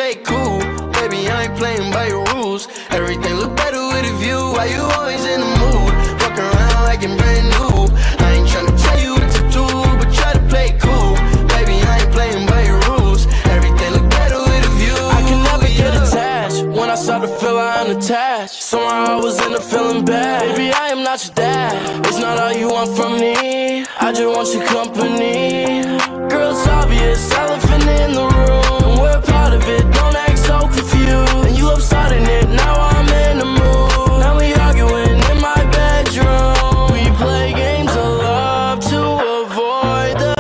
play cool. Baby, I ain't playing by your rules. Everything look better with a view. Why you always in the mood? Fuck around like I'm brand new. I ain't tryna tell you what to do, but try to play cool. Baby, I ain't playing by your rules. Everything look better with a view. I can never get attached. When I start to feel I'm unattached, somehow I was in a feeling bad. Baby, I am not your dad. It's not all you want from me. I just want your company. Girl, it's obvious, elephant in the room. We're part of it, don't act so confused. And you love starting it, now I'm in the mood. Now we arguing in my bedroom. We play games of love to avoid the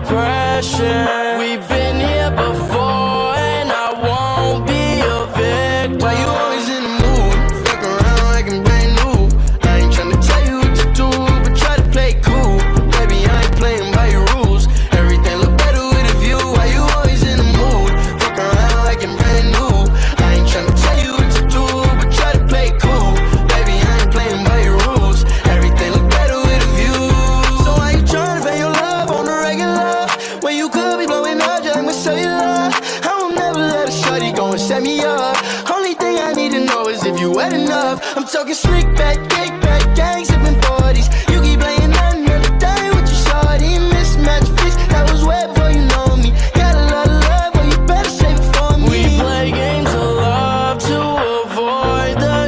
depression. We've been here before and I won't be a victim. Why you always in the mood? Fuck around like I'm brand new. I ain't tryna tell you what to do, but try to play cool. Baby, I ain't playing by your rules. Everything look better with a view. Why you always in the mood? Fuck around like I'm brand new. I ain't tryna tell you what to do, but try to play cool. Baby, I ain't playing by your rules. Everything look better with a view. So why you tryna pay your love on the regular when you could be blowing up just like my cellular? I will never let a shorty go and set me up. Only thing I need to know is if you wet enough. I'm talking slick back, kick back, gang sipping 40s. You keep playing another day with your shorty. Mismatch fix, that was wet before you know me. Got a lot of love, well you better save it for me. We play games of love to avoid the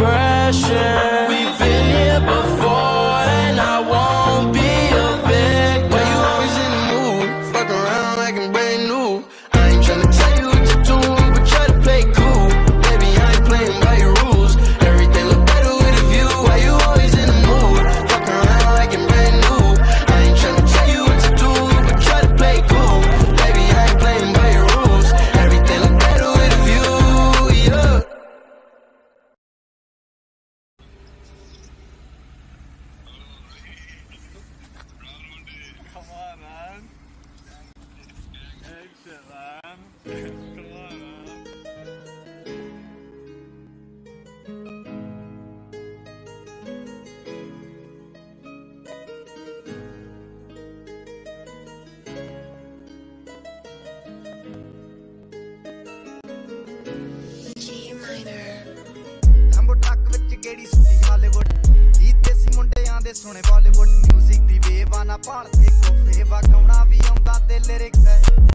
depression. We've been here before and I won't be a victim. Why you always in the mood? Fuck around like I'm brand new. I ain't tryna tell you what to do, but try to play cool. Baby, I ain't playing by your rules. Everything look better with a view. Why you always in the mood? Fuck around like I'm brand new. I ain't tryna tell you what to do, but try to play cool. Baby, I ain't playing by your rules. Everything look better with a view, yeah. Come on, man. Exit, man. Come on, man. G minor. लंबो truck विच गेड़ी सुटी Hollywood गीत देसी मुंडियां दे सुने Bollywood music दी wave आना भाल ते कोफे वा गाउणा भी आउंदा ते लिरिक्स है